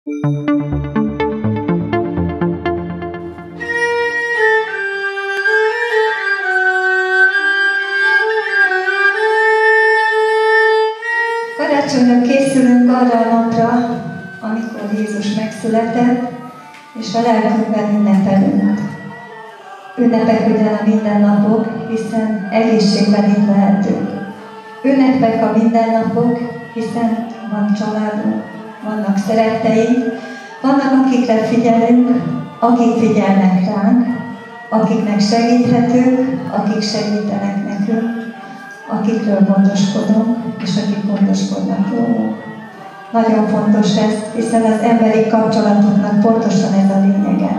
Karácsonyra készülünk arra a napra, amikor Jézus megszületett, és a lelkünkben ünnepelünk. Ünnepek ugyan a mindennapok, hiszen egészségben itt lehetünk. Ünnepek a mindennapok, hiszen van családunk, vannak szeretteink, vannak akikre figyelünk, akik figyelnek ránk, akiknek segíthetünk, akik segítenek nekünk, akikről gondoskodunk, és akik gondoskodnak rólunk. Nagyon fontos ez, hiszen az emberi kapcsolatoknak pontosan ez a lényege.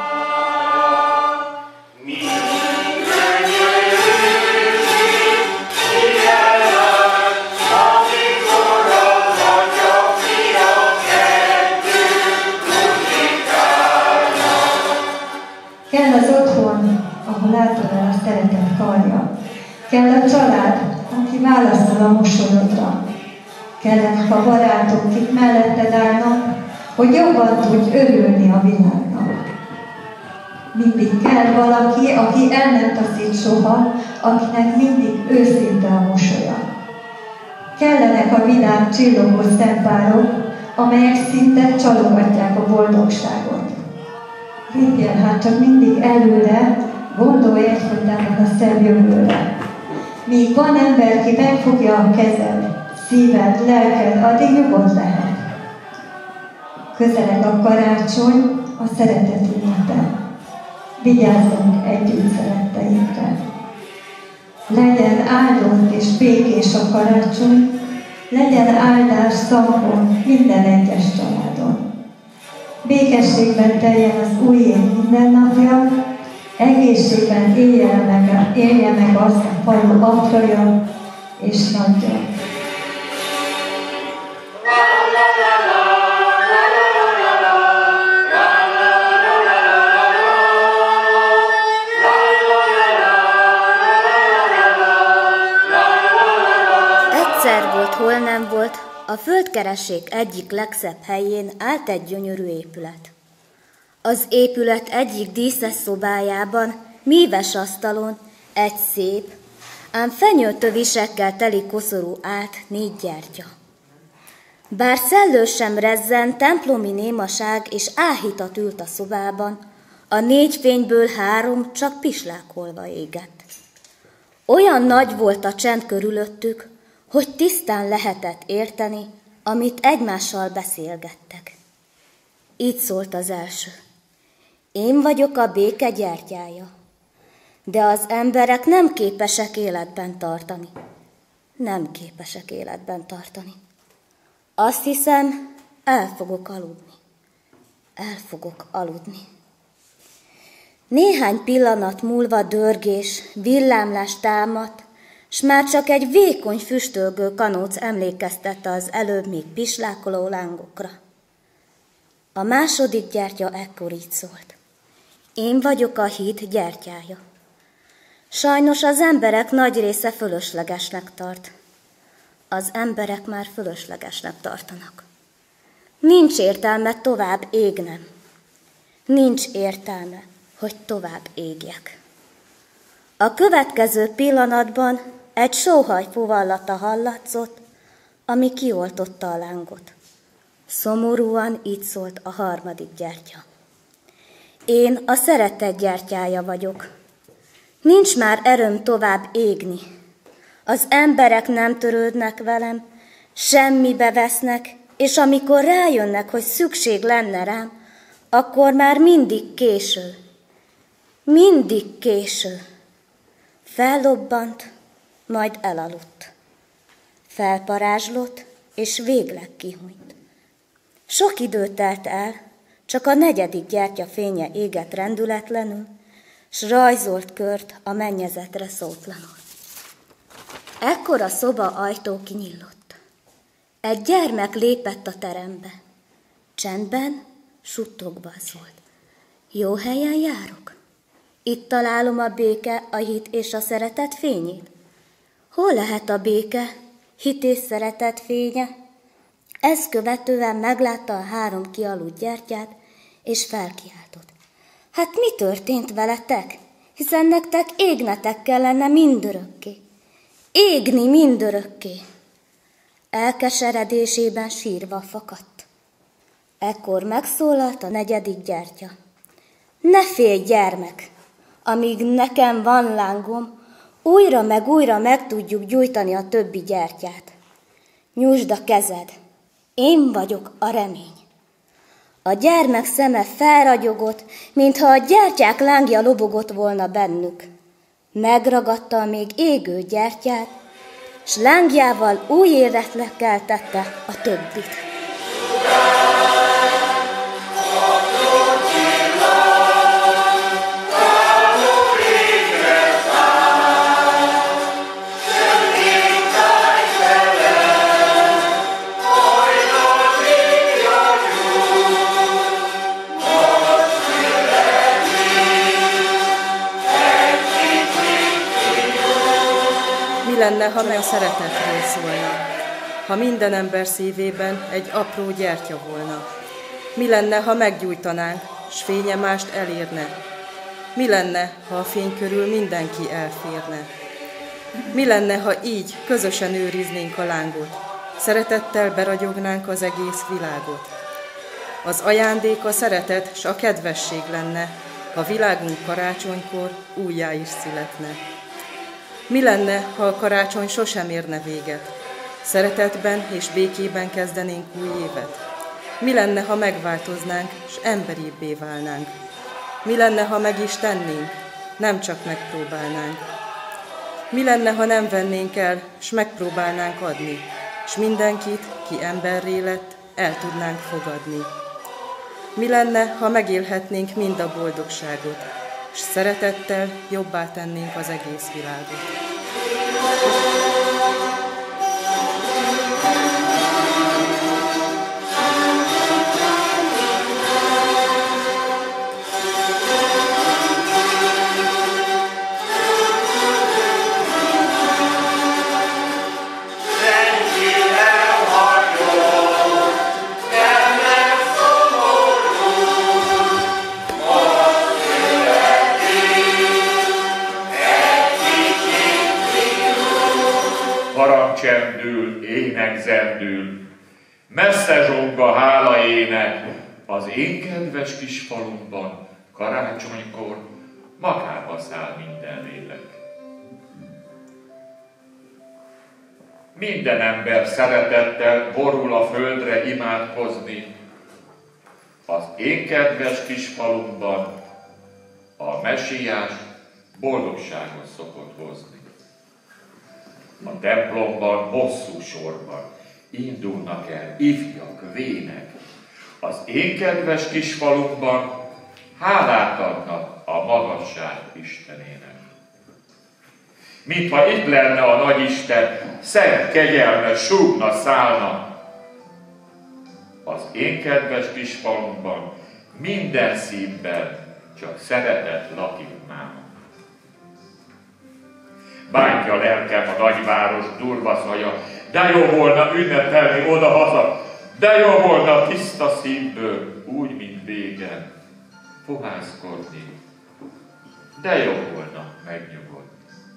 Kell az otthon, ahol átölel a szeretet karja. Kell a család, aki válaszol a mosolyodra. Kellenek a barátok, kik melletted állnak, hogy jobban tudj örülni a világnak. Mindig kell valaki, aki el nem taszít soha, akinek mindig őszinte a mosolya. Kellenek a vidám csillogó szempárok, amelyek szinte csalogatják a boldogságot. Lépjél hát csak mindig előre, gondolj egyfolytában a szebb jövőre. Míg van ember, ki megfogja a kezed, szíved, lelked, addig nyugodt lehet. Közeleg a karácsony, a szeretet ünnepe. Vigyázzunk együtt szeretteinkre. Legyen áldott és békés a karácsony, legyen áldás szakon minden egyes családon. Békességben teljen az új év mindennapja, egészségben élje meg azt a falu apraja és nagyja. Egyszer volt, hol nem volt, a földkeressék egyik legszebb helyén állt egy gyönyörű épület. Az épület egyik díszes szobájában, míves asztalon egy szép, ám fenyőtövisekkel teli koszorú állt 4 gyertya. Bár szellő sem rezzen, templomi némaság és áhítat ült a szobában, a 4 fényből 3 csak pislákolva égett. Olyan nagy volt a csend körülöttük, hogy tisztán lehetett érteni, amit egymással beszélgettek. Így szólt az első. Én vagyok a béke gyertyája, de az emberek nem képesek életben tartani. Nem képesek életben tartani. Azt hiszem, el fogok aludni. El fogok aludni. Néhány pillanat múlva dörgés, villámlás támadt, s már csak egy vékony füstölgő kanóc emlékeztette az előbb még pislákoló lángokra. A második gyertya ekkor így szólt. Én vagyok a híd gyertyája. Sajnos az emberek nagy része fölöslegesnek tart. Az emberek már fölöslegesnek tartanak. Nincs értelme tovább égnem. Nincs értelme, hogy tovább égjek. A következő pillanatban egy sóhaj fuvallata hallatszott, ami kioltotta a lángot. Szomorúan így szólt a harmadik gyertya. Én a szeretet gyertyája vagyok. Nincs már erőm tovább égni. Az emberek nem törődnek velem, semmibe vesznek, és amikor rájönnek, hogy szükség lenne rám, akkor már mindig késő. Mindig késő. Fellobbant, majd elaludt. Felparázslott, és végleg kihúnyt. Sok idő telt el, csak a negyedik gyertya fénye égett rendületlenül, s rajzolt kört a mennyezetre szótlanul. Ekkor a szoba ajtó kinyílott. Egy gyermek lépett a terembe. Csendben, suttogva szólt. Jó helyen járok? Itt találom a béke, a hit és a szeretet fényét. Hol lehet a béke, hit és szeretet fénye? Ezt követően meglátta a 3 kialudt gyertyát, és felkiáltott. Hát mi történt veletek? Hiszen nektek égnetek kellene mindörökké. Égni mindörökké. Elkeseredésében sírva fakadt. Ekkor megszólalt a 4. gyertya. Ne félj, gyermek! Amíg nekem van lángom, újra meg tudjuk gyújtani a többi gyertyát. Nyújtsd a kezed, én vagyok a remény. A gyermek szeme felragyogott, mintha a gyertyák lángja lobogott volna bennük. Megragadta a még égő gyertyát, s lángjával új életre keltette a többit. Mi lenne, ha meg szeretetről szólna? Ha minden ember szívében egy apró gyertya volna? Mi lenne, ha meggyújtanánk, s fénye mást elérne? Mi lenne, ha a fény körül mindenki elférne? Mi lenne, ha így közösen őriznénk a lángot? Szeretettel beragyognánk az egész világot? Az ajándék a szeretet s a kedvesség lenne, ha világunk karácsonykor újjá is születne. Mi lenne, ha a karácsony sosem érne véget? Szeretetben és békében kezdenénk új évet? Mi lenne, ha megváltoznánk, s emberibbé válnánk? Mi lenne, ha meg is tennénk, nem csak megpróbálnánk? Mi lenne, ha nem vennénk el, s megpróbálnánk adni, s mindenkit, ki emberré lett, el tudnánk fogadni? Mi lenne, ha megélhetnénk mind a boldogságot, s szeretettel jobbá tennénk az egész világot? Csendül, ének zendül, messze zsong a hála ének, az én kedves kis falumban, karácsonykor magába száll minden lélek. Minden ember szeretettel borul a földre imádkozni, az én kedves kis falumban a mesiás boldogságot szokott hozni. A templomban hosszú sorban indulnak el ifjak, vének. Az én kedves kis falunkban hálát adnak a magasság Istenének. Mintha itt lenne a Nagyisten, szent kegyelme súgna, szállna. Az én kedves kis falunkban minden szívben csak szeretet lakik máma. Bántja lelkem a nagyváros durva szaja, de jó volna ünnepelni oda-haza, de jó volna tiszta szívből, úgy, mint régen, fohászkodni, de jó volna megnyugodni,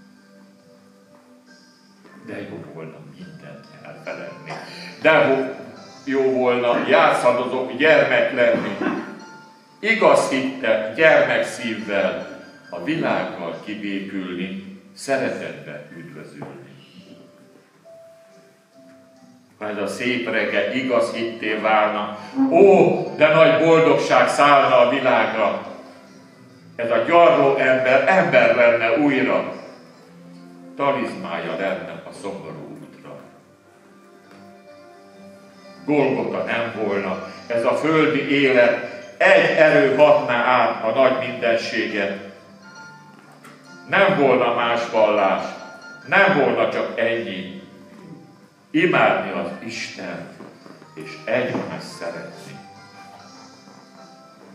de jó volna mindent elfeledni, de jó volna játszadozó gyermek lenni, igaz hittel, gyermekszívvel a világgal kibékülni, szeretetbe üdvözülni. Ha ez a szép reggel igaz hitté válna, ó, de nagy boldogság szállna a világra. Ez a gyarló ember lenne újra, talizmája lenne a szomorú útra. Golgota nem volna, ez a földi élet, egy erő hatná át a nagy mindenséget. Nem volna más vallás, nem volna csak ennyi. Imádni az Istent, és egymást szeretni.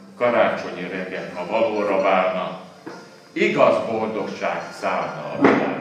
Karácsonyi reggel, ha valóra válna, igaz boldogság szállna a világ.